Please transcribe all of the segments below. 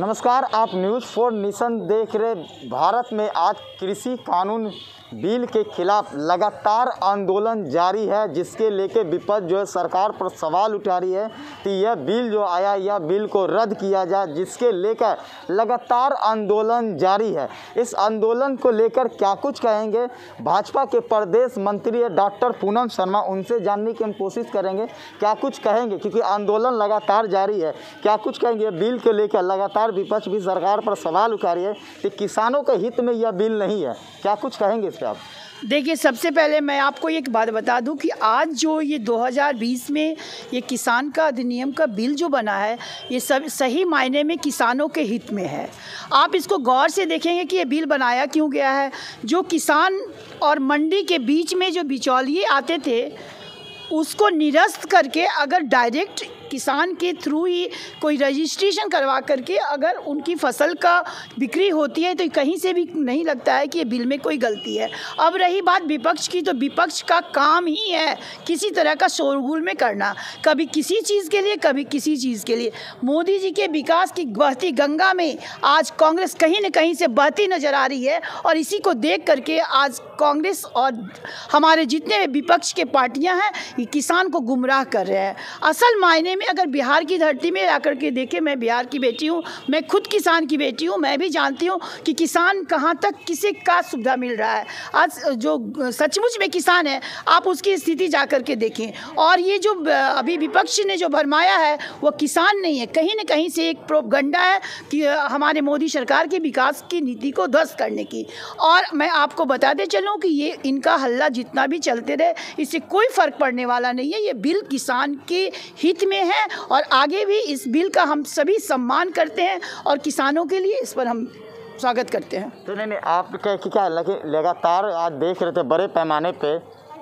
नमस्कार, आप news 4 nation देख रहे। भारत में आज कृषि कानून बिल के खिलाफ लगातार आंदोलन जारी है, जिसके लेके विपक्ष जो है सरकार पर सवाल उठा रही है कि यह बिल जो आया यह बिल को रद्द किया जाए, जिसके लेकर लगातार आंदोलन जारी है। इस आंदोलन को लेकर क्या कुछ कहेंगे भाजपा के प्रदेश मंत्री डॉक्टर पूनम शर्मा, उनसे जानने की हम कोशिश करेंगे क्या कुछ कहेंगे, क्योंकि आंदोलन लगातार जारी है। क्या कुछ कहेंगे बिल को लेकर? लगातार विपक्ष भी सरकार पर सवाल उठा रही है कि किसानों के हित में यह बिल नहीं है। क्या कुछ कहेंगे इस पर आप? देखिए, सबसे पहले मैं आपको एक बात बता दूं कि आज जो ये 2020 में ये किसान का अधिनियम का बिल जो बना है, ये सब सही मायने में किसानों के हित में है। आप इसको गौर से देखेंगे कि ये बिल बनाया क्यों गया है। जो किसान और मंडी के बीच में जो बिचौलिए आते थे, उसको निरस्त करके अगर डायरेक्ट किसान के थ्रू ही कोई रजिस्ट्रेशन करवा करके अगर उनकी फसल का बिक्री होती है, तो कहीं से भी नहीं लगता है कि ये बिल में कोई गलती है। अब रही बात विपक्ष की, तो विपक्ष का काम ही है किसी तरह का शोरगुल में करना, कभी किसी चीज़ के लिए, कभी किसी चीज़ के लिए। मोदी जी के विकास की बहती गंगा में आज कांग्रेस कहीं न कहीं से बहती नजर आ रही है, और इसी को देख करके आज कांग्रेस और हमारे जितने भी विपक्ष के पार्टियां हैं, ये किसान को गुमराह कर रहे हैं। असल मायने में अगर बिहार की धरती में आकर के देखें, मैं बिहार की बेटी हूँ, मैं खुद किसान की बेटी हूँ, मैं भी जानती हूँ कि किसान कहाँ तक किसे का सुविधा मिल रहा है। आज जो सचमुच में किसान है, आप उसकी स्थिति जा कर के देखें। और ये जो अभी विपक्ष ने जो भरमाया है, वो किसान नहीं है, कहीं न कहीं से एक प्रोपगंडा है कि हमारे मोदी सरकार के विकास की नीति को ध्वस्त करने की। और मैं आपको बताते चलूँ कि ये इनका हल्ला जितना भी चलते रहे, इससे कोई फ़र्क पड़ने वाला नहीं है। ये बिल किसान के हित में है, और आगे भी इस बिल का हम सभी सम्मान करते हैं, और किसानों के लिए इस पर हम स्वागत करते हैं। तो नहीं, आप क्या लगातार आज देख रहे थे बड़े पैमाने पे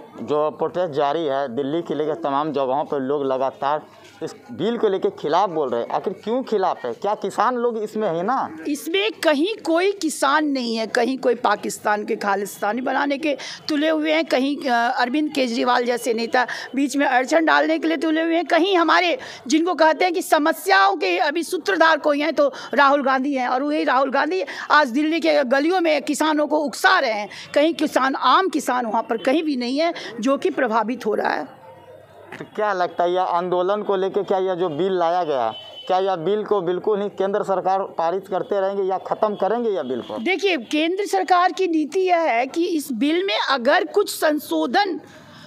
जो प्रोटेस्ट जारी है दिल्ली के लेकर तमाम जगहों पर लोग लगातार इस बिल को लेकर खिलाफ बोल रहे हैं। आखिर क्यों खिलाफ है? क्या किसान लोग इसमें है ना? इसमें कहीं कोई किसान नहीं है, कहीं कोई पाकिस्तान के खालिस्तानी बनाने के तुले हुए हैं, कहीं अरविंद केजरीवाल जैसे नेता बीच में अड़चन डालने के लिए तुले हुए हैं, कहीं हमारे जिनको कहते हैं कि समस्याओं के अभी सूत्रधार कोई हैं तो राहुल गांधी हैं, और वही राहुल गांधी आज दिल्ली के गलियों में किसानों को उकसा रहे हैं। कहीं किसान, आम किसान वहाँ पर कहीं भी नहीं है जो कि प्रभावित हो रहा है। तो क्या लगता है यह आंदोलन को लेकर, क्या यह जो बिल लाया गया, क्या यह बिल को बिल्कुल ही केंद्र सरकार पारित करते रहेंगे या ख़त्म करेंगे यह बिल को? देखिए, केंद्र सरकार की नीति यह है कि इस बिल में अगर कुछ संशोधन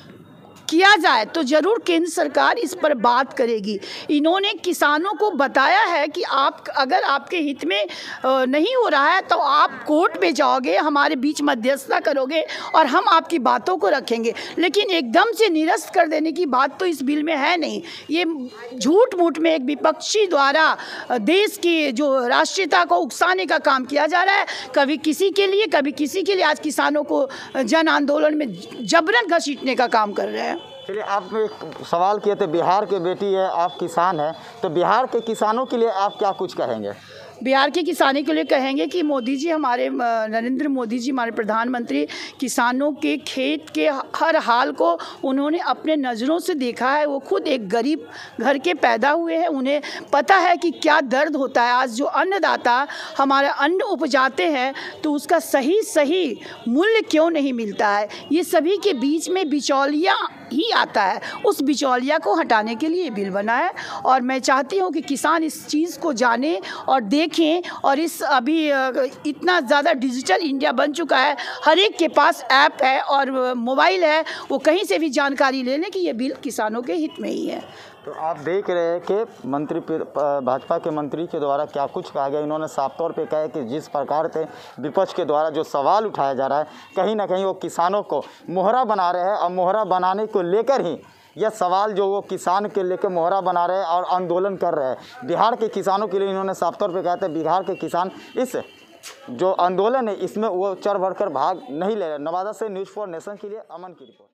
किया जाए तो ज़रूर केंद्र सरकार इस पर बात करेगी। इन्होंने किसानों को बताया है कि आप अगर आपके हित में नहीं हो रहा है तो आप कोर्ट में जाओगे, हमारे बीच मध्यस्थता करोगे और हम आपकी बातों को रखेंगे। लेकिन एकदम से निरस्त कर देने की बात तो इस बिल में है नहीं। ये झूठ मूठ में एक विपक्षी द्वारा देश की जो राष्ट्रीयता को उकसाने का काम किया जा रहा है, कभी किसी के लिए, कभी किसी के लिए। आज किसानों को जन आंदोलन में जबरन घसीटने का काम कर रहे हैं। चलिए, आप एक सवाल किए थे, बिहार के बेटी है, आप किसान हैं, तो बिहार के किसानों के लिए आप क्या कुछ कहेंगे? बिहार के किसानों के लिए कहेंगे कि मोदी जी, हमारे नरेंद्र मोदी जी, हमारे प्रधानमंत्री, किसानों के खेत के हर हाल को उन्होंने अपने नज़रों से देखा है। वो खुद एक गरीब घर के पैदा हुए हैं, उन्हें पता है कि क्या दर्द होता है। आज जो अन्नदाता हमारा अन्न उपजाते हैं तो उसका सही मूल्य क्यों नहीं मिलता है। ये सभी के बीच में बिचौलिया ही आता है, उस बिचौलिया को हटाने के लिए बिल बना है। और मैं चाहती हूँ कि किसान इस चीज़ को जाने और देखें। और इस अभी इतना ज़्यादा डिजिटल इंडिया बन चुका है, हर एक के पास ऐप है और मोबाइल है, वो कहीं से भी जानकारी ले लें कि ये बिल किसानों के हित में ही है। तो आप देख रहे हैं कि मंत्री भाजपा के मंत्री के द्वारा क्या कुछ कहा गया। इन्होंने साफ तौर पे कहा है कि जिस प्रकार से विपक्ष के द्वारा जो सवाल उठाया जा रहा है, कहीं ना कहीं वो किसानों को मोहरा बना रहे हैं, और मोहरा बनाने को लेकर ही यह सवाल जो वो किसान के लेकर मोहरा बना रहे हैं और आंदोलन कर रहे हैं। बिहार के किसानों के लिए इन्होंने साफ तौर पे कहा था बिहार के किसान इस जो आंदोलन है इसमें वो चढ़ बढ़कर भाग नहीं ले रहे। नवादा से न्यूज़ 4 नेशन के लिए अमन की रिपोर्ट।